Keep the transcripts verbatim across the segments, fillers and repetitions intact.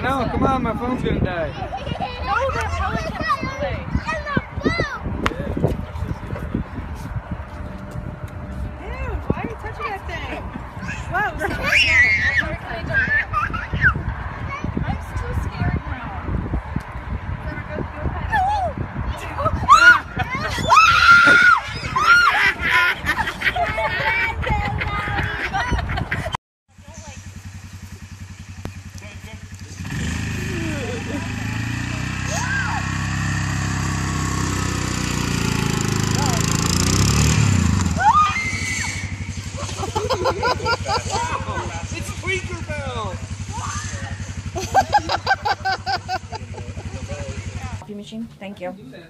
know, come on, my phone's gonna die. No, they're pelicans today. Ew, why are you touching that thing? Whoa, stop. I'm still scared now. It's Tinkerbell! Coffee machine? Thank you.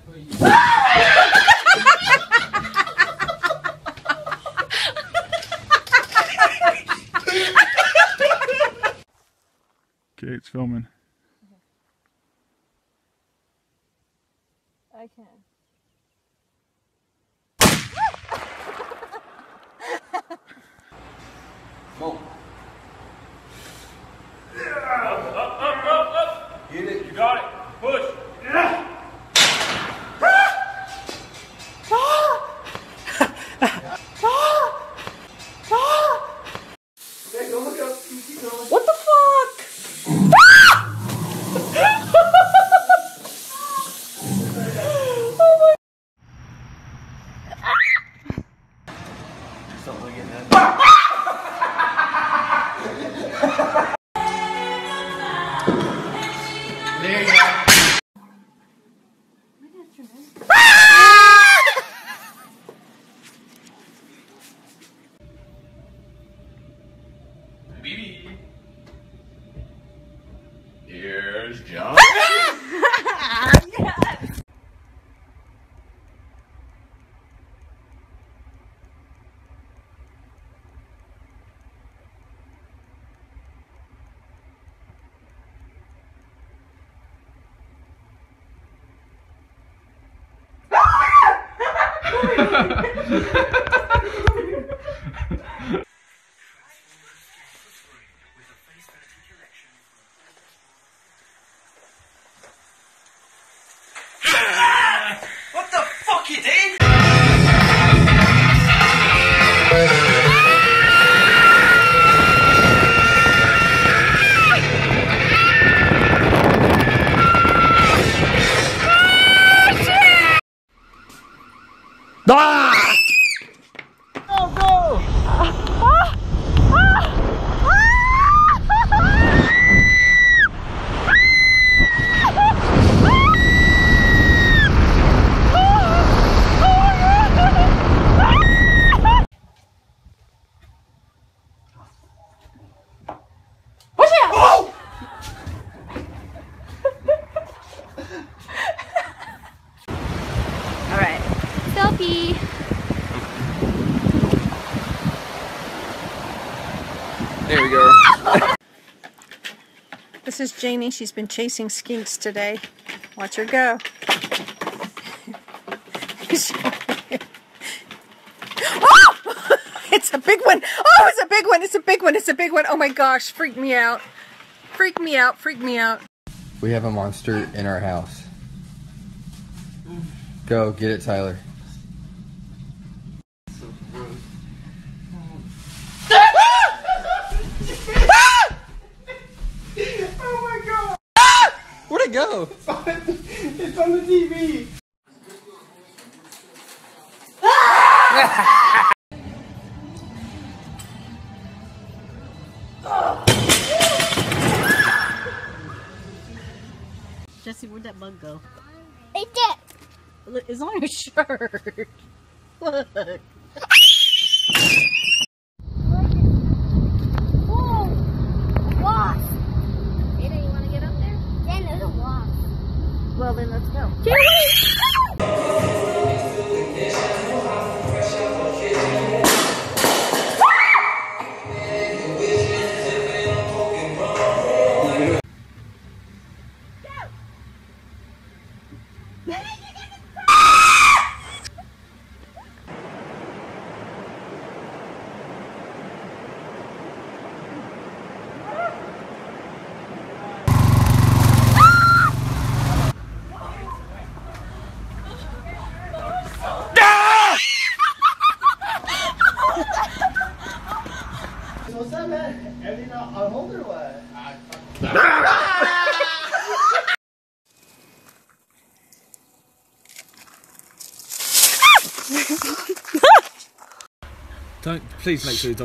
Okay, it's filming. I can. Come on. Up, up, up, up, up. Get it. You got it. Push. Yeah. Okay, go look up. Keep going. What the fuck? Don't look at that. There you go. Baby. Here's John. Yes! What the fuck you did? Ah! Go, go! Alright. Selfie! There we go. This is Janie. She's been chasing skinks today. Watch her go. Oh! It's a big one. Oh, it's a big one. It's a big one. It's a big one. Oh my gosh. Freak me out. Freak me out. Freak me out. We have a monster in our house. Go, get it, Tyler. Oh my god! Where'd it go? It's on, it's on the T V! Jesse, where'd that bug go? It did! Look, it's on your shirt. Look. Whoa! Wasp! Ada, you want to get up there? Yeah, there's a wasp. Well, then let's go. What's up, man? Everything on hold or what? Don't, please make sure you don't.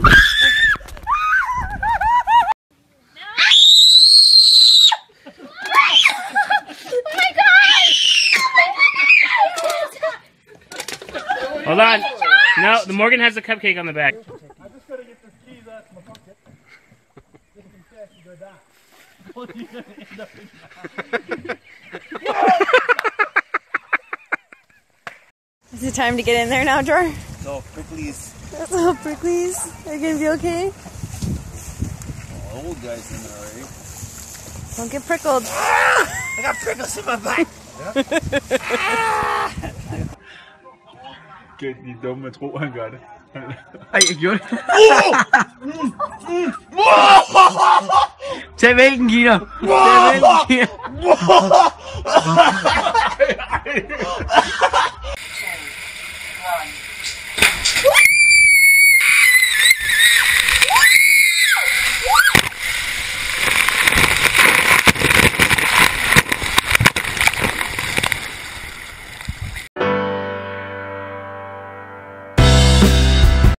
Hold on. No, the Morgan has a cupcake on the back. I just gotta get this keys out of my pocket. Just in case you go down. What are you gonna end up in? Is it time to get in there now, Jar? So, pricklies. That's all pricklies. Are you gonna be okay? Oh, old guy's in there already. Don't get prickled. I got prickles in my back. Kijk, die domme trollhangar. Hey, ik joh. Twee weken, Gino. Twee weken.